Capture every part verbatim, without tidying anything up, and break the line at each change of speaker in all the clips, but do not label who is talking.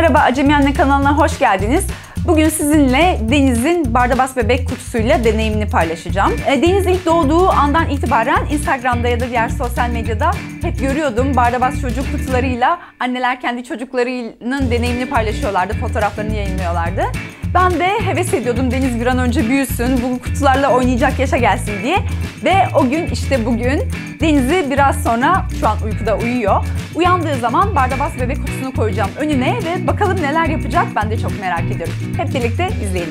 Merhaba Acemi Anne kanalına hoş geldiniz. Bugün sizinle Deniz'in Barnabas bebek kutusuyla deneyimini paylaşacağım. Deniz ilk doğduğu andan itibaren Instagram'da ya da diğer sosyal medyada hep görüyordum. Barnabas çocuk kutularıyla anneler kendi çocuklarının deneyimini paylaşıyorlardı, fotoğraflarını yayınlıyorlardı. Ben de heves ediyordum Deniz bir an önce büyüsün, bu kutularla oynayacak yaşa gelsin diye. Ve o gün işte bugün Deniz'i biraz sonra, şu an uykuda uyuyor. Uyandığı zaman Barnabas bebek kutusunu koyacağım önüne ve bakalım neler yapacak, ben de çok merak ediyorum. Hep birlikte izleyelim.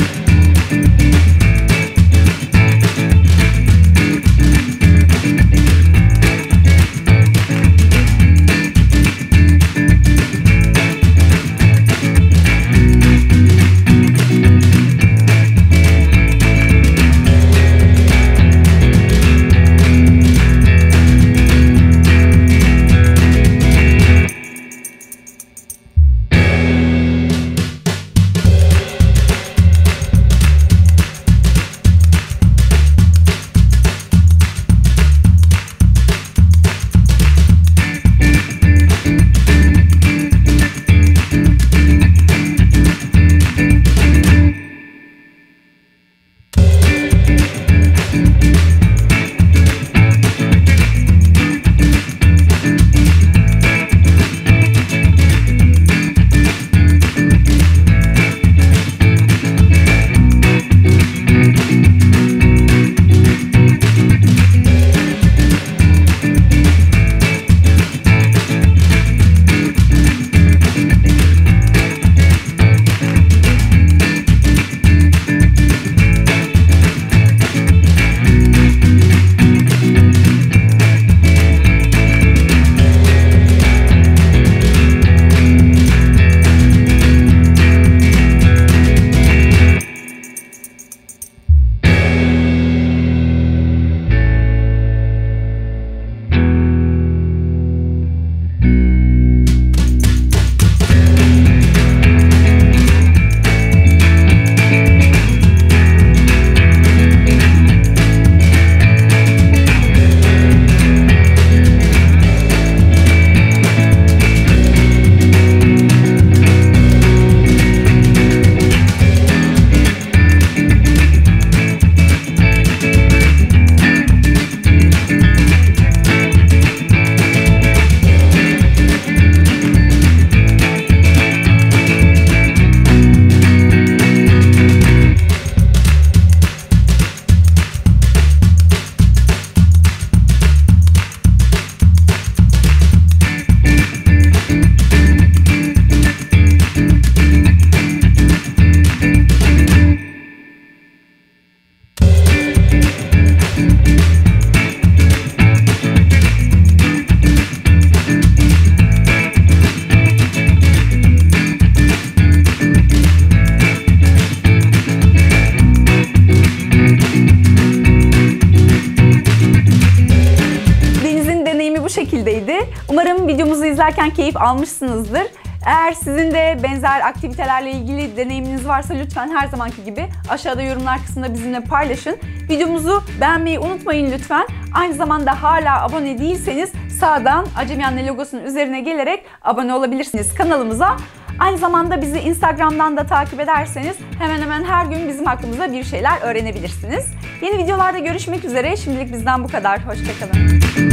Şekildeydi. Umarım videomuzu izlerken keyif almışsınızdır. Eğer sizin de benzer aktivitelerle ilgili deneyiminiz varsa lütfen her zamanki gibi aşağıda yorumlar kısmında bizimle paylaşın. Videomuzu beğenmeyi unutmayın lütfen. Aynı zamanda hala abone değilseniz sağdan Acemi Anne logosunun üzerine gelerek abone olabilirsiniz kanalımıza. Aynı zamanda bizi Instagram'dan da takip ederseniz hemen hemen her gün bizim hakkımızda bir şeyler öğrenebilirsiniz. Yeni videolarda görüşmek üzere. Şimdilik bizden bu kadar. Hoşça kalın.